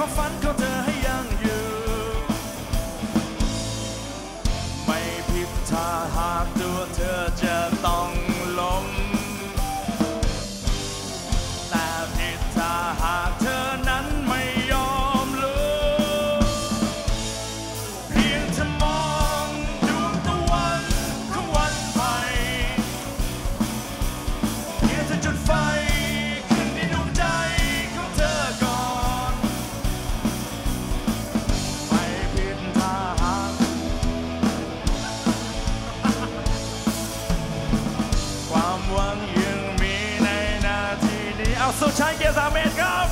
ความฝันของเธอให้ยังอยู่ไม่ผิดถ้าหากตัวเธอจะต้องล้มแต่ผิดถ้าหากเธอนั้นไม่ยอมลุกเพียงเธอมองดวงตะวันของวันใหม่เพียงเธอจุดไฟขึ้นในดวงใจของเธอก่อนไม่ผิดถ้าหากความหวังยังมีในนาทีนี้เอาสุดท้ายเกียร์3 เมตรครับ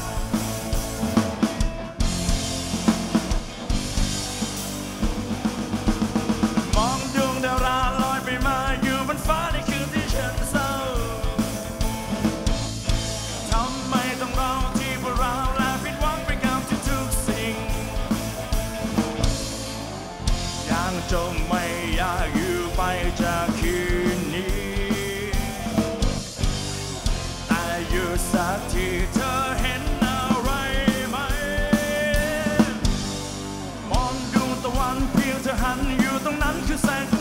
มองดวงดาวราลอยไปมาอยู่บนฟ้าในคืนที่ฉันเศร้าทำไมต้องเราที่พวกเราและผิดหวังไปกับทุกๆสิ่งยังจงไม่อยากอยู่ไปจากคืนนี้แต่อยู่สักทีเธอเห็นอะไรไหมมองดวงตะวันเพียงเธอหันอยู่ตรงนั้นคือแสง